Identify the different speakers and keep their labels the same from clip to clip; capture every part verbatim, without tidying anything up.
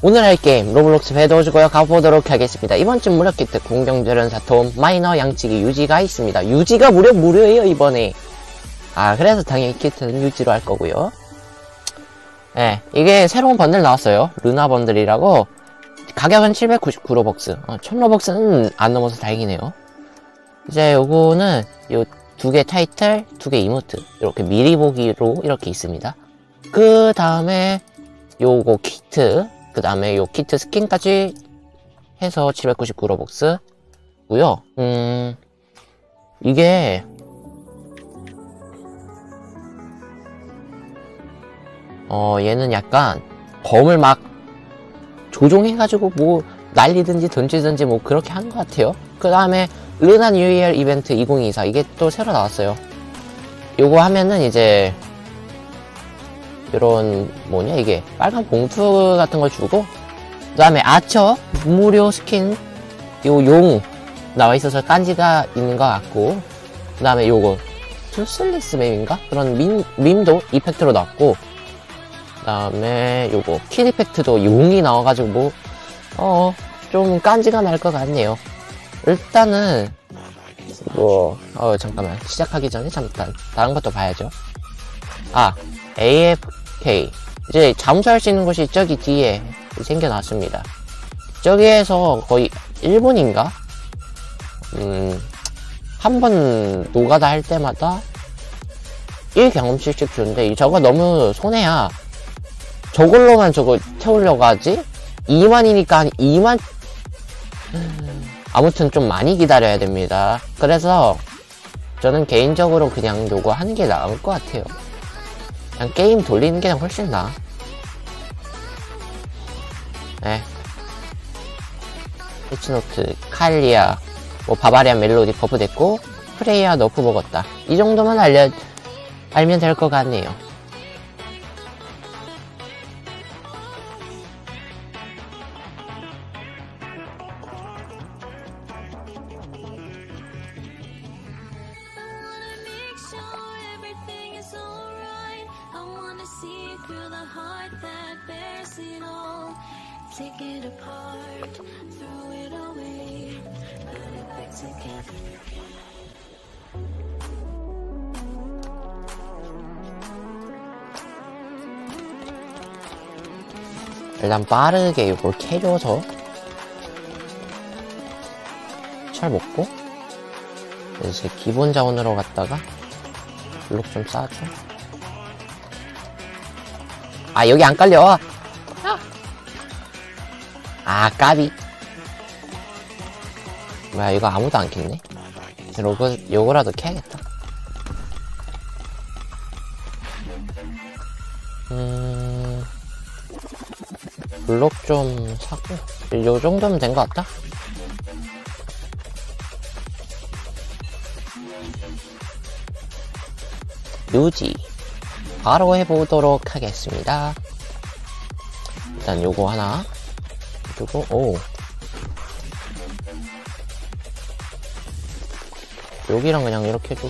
Speaker 1: 오늘 할 게임 로블록스 배도우즈고요. 가보도록 하겠습니다. 이번 주 무료 키트 공경절연 사톰 마이너 양치기 유지가 있습니다. 유지가 무려 무료예요 이번에. 아 그래서 당연히 키트는 유지로 할 거고요. 네, 이게 새로운 번들 나왔어요. 루나 번들이라고. 가격은 칠백구십구 로벅스. 어, 천 로벅스는 안 넘어서 다행이네요. 이제 요거는 요 두 개 타이틀, 두 개 이모트 이렇게 미리 보기로 이렇게 있습니다. 그 다음에 요거 키트, 그 다음에 요 키트 스킨까지 해서 칠백구십구 로벅스고요. 음 이게 어 얘는 약간 검을 막 조종해가지고 뭐 날리든지 던지든지 뭐 그렇게 하는 것 같아요. 그 다음에 르나 뉴이얼 이벤트 이천이십사 이게 또 새로 나왔어요. 요거 하면은 이제 이런 뭐냐 이게 빨간 봉투 같은 걸 주고, 그 다음에 아처 무료 스킨 요 용 나와 있어서 깐지가 있는 것 같고, 그 다음에 요거 투슬리스 맵인가 그런 민, 밈도 이펙트로 나왔고, 그 다음에 요거 킬 이펙트도 용이 나와가지고 뭐 어 좀 깐지가 날 것 같네요. 일단은 뭐 어 잠깐만 시작하기 전에 잠깐 다른 것도 봐야죠. 아 에이에프케이 이제 잠수할 수 있는 곳이 저기 뒤에 생겨났습니다. 저기에서 거의 일본인가? 음, 한 번 노가다 할 때마다 일 경험치씩 주는데 저거 너무 손해야. 저걸로만 저거 태우려고 하지? 이만이니까 한 이만... 아무튼 좀 많이 기다려야 됩니다. 그래서 저는 개인적으로 그냥 요거 하는 게 나을 것 같아요. 그냥 게임 돌리는 게 훨씬 나아. 네. 피치노트, 칼리아, 뭐 바바리안 멜로디 버프 됐고, 프레이야 너프 먹었다. 이 정도만 알려, 알면 될 것 같네요.
Speaker 2: Take it apart, throw it away, put it back together.
Speaker 1: 일단 빠르게 이걸 캐려서 철 먹고, 이제 기본 자원으로 갔다가 블록 좀 쌓아줘. 아 여기 안 깔려. 아 까비. 뭐야 이거 아무도 안 켰네. 요거, 요거라도 캐야겠다. 음... 블록 좀 사고 요 정도면 된 것 같다. 유지 바로 해보도록 하겠습니다. 일단 요거 하나 주고, 오 여기랑 그냥 이렇게 해주고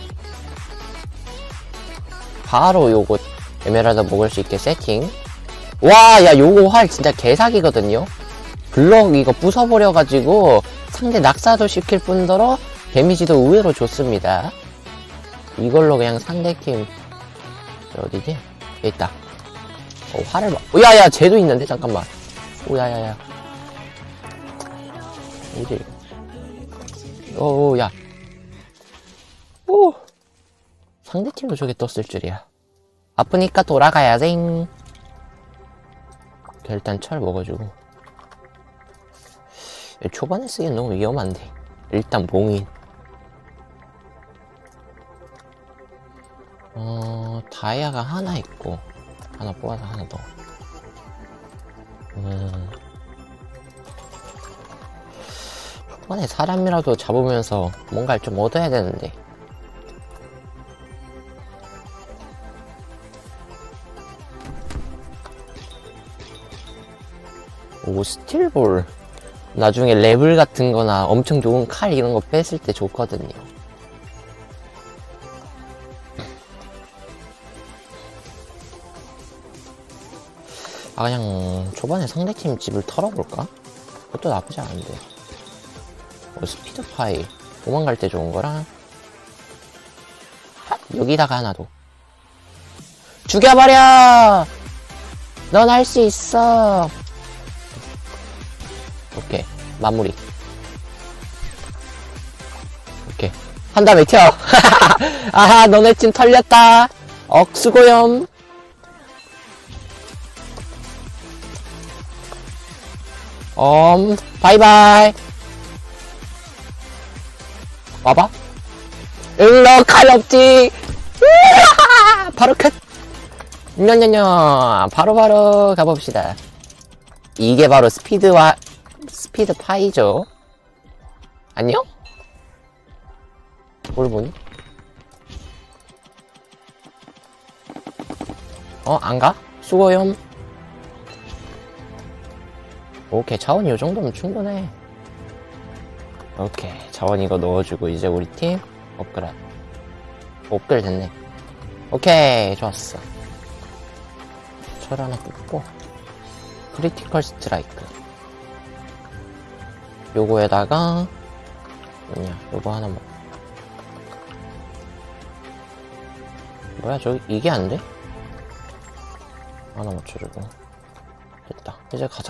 Speaker 1: 바로 요거 에메랄드 먹을 수 있게 세팅. 와, 야 요거 활 진짜 개사기거든요. 블럭 이거 부숴버려가지고 상대 낙사도 시킬 뿐더러 데미지도 의외로 좋습니다. 이걸로 그냥 상대팀 어디지? 여기 있다. 어, 활을 막, 오, 야야 쟤도 있는데 잠깐만. 오 야야야 어디? 오 야 오 상대팀도 저게 떴을 줄이야. 아프니까 돌아가야지. 일단 철 먹어주고. 초반에 쓰기엔 너무 위험한데 일단 봉인. 어 다이아가 하나 있고 하나 뽑아서 하나 더. 음 초반에 사람이라도 잡으면서 뭔가를 좀 얻어야 되는데. 오 스틸볼 나중에 레벨 같은 거나 엄청 좋은 칼 이런 거 뺐을 때 좋거든요. 아, 그냥 초반에 상대팀 집을 털어볼까? 그것도 나쁘지 않은데. 어, 스피드파이. 도망갈 때 좋은 거랑. 여기다가 하나 더. 죽여버려! 넌 할 수 있어! 오케이. 마무리. 오케이. 한 다음에 튀어! 아하, 너네 팀 털렸다! 억수고염! 엄, 바이바이! 와봐? 응러, 칼 없지! 바로 끝! 냐냐냐, 바로바로 가봅시다. 이게 바로 스피드와, 스피드 파이죠. 안녕? 뭘 보니? 어, 안 가? 수고염. 오케이, 자원 요 정도면 충분해. 오케이, 자원 이거 넣어주고, 이제 우리 팀 업그레이드. 업그레이드 됐네. 오케이, 좋았어. 철 하나 뜯고, 크리티컬 스트라이크. 요거에다가, 뭐냐, 요거 하나 먹. 뭐야, 저기, 이게 안 돼? 하나 맞춰주고. 됐다. 이제 가자.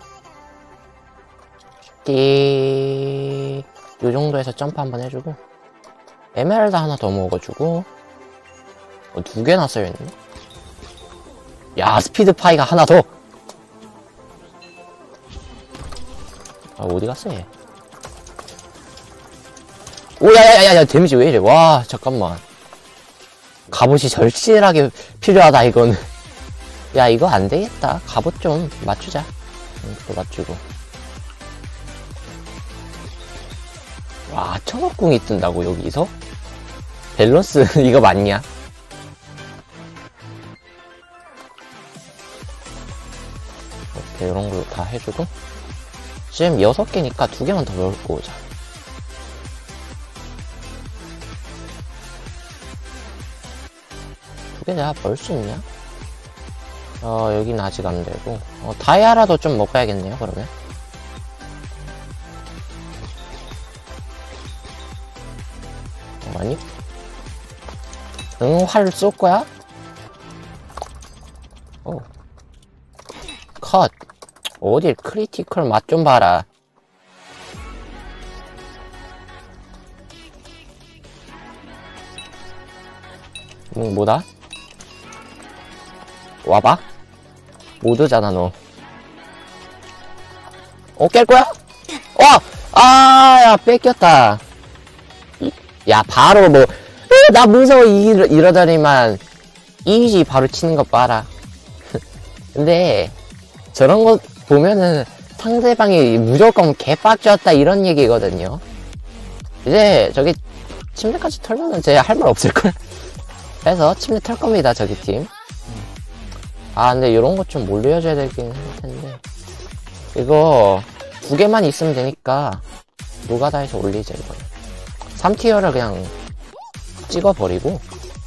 Speaker 1: 띠, 요 정도에서 점프 한번 해주고, 에메랄드 하나 더 먹어주고, 어, 두 개나 써야겠네? 야, 스피드 파이가 하나 더! 아, 어디 갔어, 얘? 오, 야, 야, 야, 야, 데미지 왜 이래? 와, 잠깐만. 갑옷이 절실하게 필요하다, 이거는. 야, 이거 안 되겠다. 갑옷 좀 맞추자. 응, 또 맞추고. 와, 천억궁이 뜬다고, 여기서? 밸런스, 이거 맞냐? 이렇게, 이런 걸로 다 해주고. 지금 여섯 개니까 두 개만 더 넣고 오자. 두 개 내가 벌 수 있냐? 어, 여긴 아직 안 되고. 어, 다이아라도 좀 먹어야겠네요, 그러면. 어, 아니? 응, 활 쏠 거야? 오. 컷. 어딜 크리티컬 맛 좀 봐라. 응, 뭐다? 와봐? 모드잖아, 너. 어, 깰 거야? 어! 아, 야, 뺏겼다. 야, 바로 뭐, 으, 나 무서워, 이러, 이러더니만, 이지 바로 치는 거 봐라. 근데, 저런 거 보면은, 상대방이 무조건 개빡쳤다, 이런 얘기거든요. 이제, 저기, 침대까지 털면은 쟤 할 말 없을걸? 그래서, 침대 털 겁니다, 저기 팀. 아, 근데 이런 것 좀 올려줘야 되긴 할 텐데. 이거, 두 개만 있으면 되니까, 노가다 해서 올리자, 이거. 삼 티어를 그냥, 찍어버리고,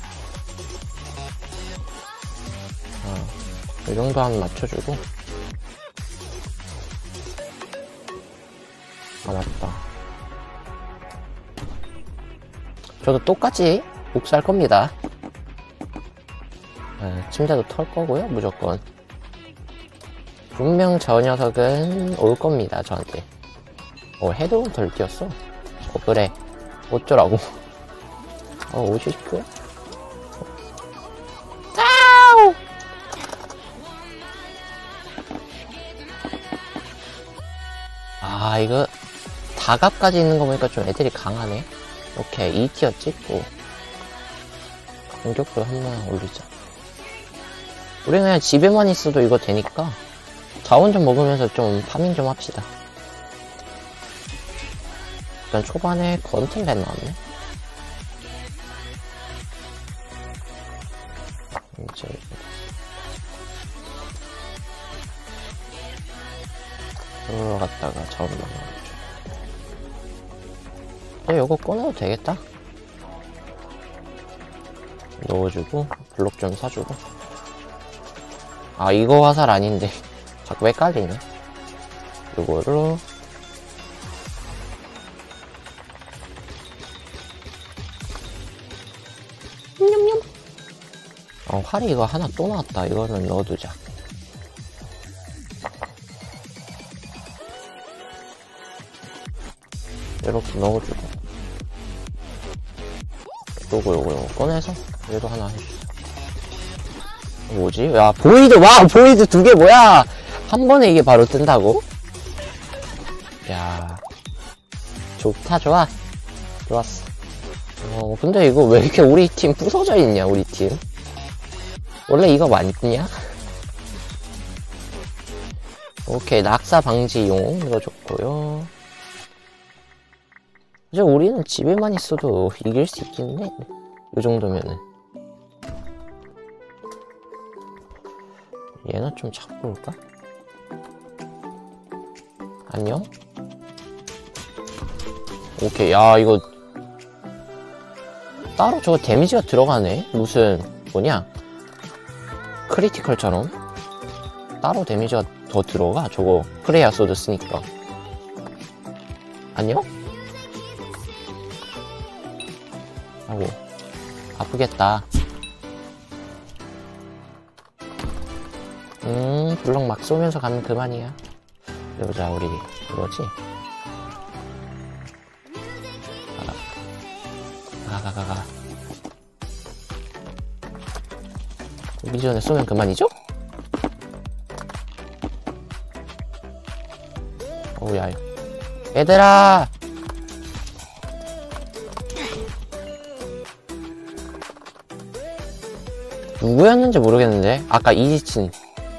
Speaker 1: 어, 이 정도 한 맞춰주고. 아, 맞다. 저도 똑같이 복수할 겁니다. 네, 침대도 털 거고요, 무조건. 분명 저 녀석은 올 겁니다, 저한테. 어, 해도 덜 뛰었어. 어, 그래. 어쩌라고. 어, 오십 표? 아우! 아, 이거, 다갑까지 있는 거 보니까 좀 애들이 강하네. 오케이, 이 티어 찍고. 공격도 한번 올리자. 우리 그냥 집에만 있어도 이거 되니까 자원 좀 먹으면서 좀 파밍 좀 합시다. 일단 초반에 건틀렛 나왔네. 이제 그러러 갔다가 자원 먹어야죠. 어, 이거 꺼내도 되겠다. 넣어주고 블록 좀 사주고. 아, 이거 화살 아닌데. 자꾸 헷갈리네. 요거로. 냠냠. 어, 활이 이거 하나 또 나왔다. 이거는 넣어두자. 이렇게 넣어주고. 요거, 요거, 요거 꺼내서 얘도 하나 해주자. 뭐지? 야, 보이드! 와! 보이드 두 개 뭐야! 한 번에 이게 바로 뜬다고? 야, 좋다, 좋아. 좋았어. 어, 근데 이거 왜 이렇게 우리 팀 부서져 있냐, 우리 팀? 원래 이거 맞냐? 오케이, 낙사 방지용. 이거 좋고요. 이제 우리는 집에만 있어도 이길 수 있긴 해. 요 정도면은. 얘나 좀 잡고 올까? 안녕? 오케이, 야, 이거 따로 저거 데미지가 들어가네? 무슨 뭐냐? 크리티컬처럼 따로 데미지가 더 들어가? 저거 프레야 소드 쓰니까. 안녕? 아이고, 아프겠다. 음, 블럭 막 쏘면서 가면 그만이야. 이러자, 우리 이거지? 가가 가가 가. 오기 전에 쏘면 그만이죠? 오야, 얘들아! 누구였는지 모르겠는데? 아까 이지친.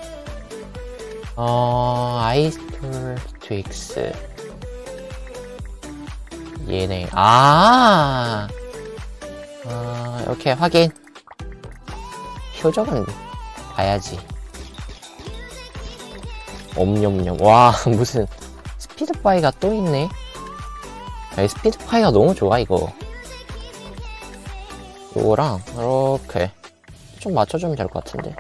Speaker 1: 어, 아이스톨 트윅스. 얘네. 아! 아, 이렇게 확인. 표정은 봐야지. 엄냠냠. 와, 무슨 스피드파이가 또 있네. 야, 스피드파이가 너무 좋아, 이거. 요거랑, 이렇게. 좀 맞춰주면 될 것 같은데.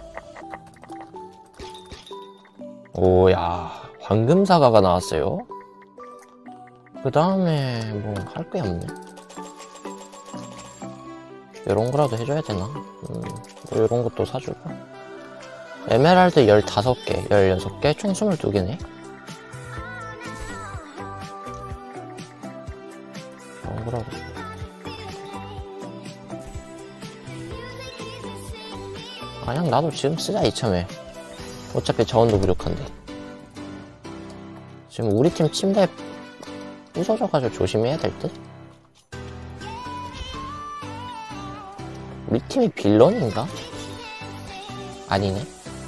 Speaker 1: 오야, 황금사과가 나왔어요. 그 다음에 뭐 할 게 없네. 요런 거라도 해줘야 되나? 음, 뭐 요런 것도 사주고. 에메랄드 열다섯 개, 열여섯 개, 총 스물두 개네. 요런 거라도. 그냥 나도 지금 쓰자, 이참에. 어차피 자원도 부족한데. 지금 우리 팀 침대 부서져가지고 조심해야 될 듯? 우리 팀이 빌런인가? 아니네.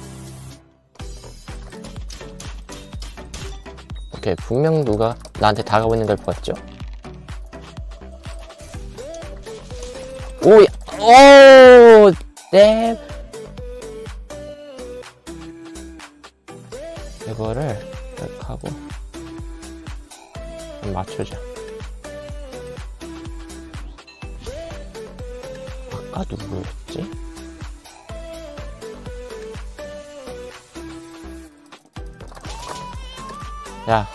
Speaker 1: 오케이, 분명 누가 나한테 다가오고 있는 걸 봤죠? 오야! 오! 네. 이거를 이렇게 하고 좀 맞추자. 아까 누구였지? 야,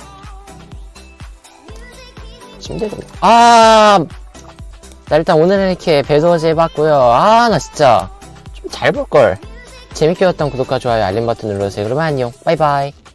Speaker 1: 침대 좀. 아, 나 일단 오늘은 이렇게 배도어지 해봤고요. 아, 나 진짜 좀 잘 볼걸. 재밌게 봤던 구독과 좋아요, 알림 버튼 눌러주세요. 그러면 안녕. 바이바이.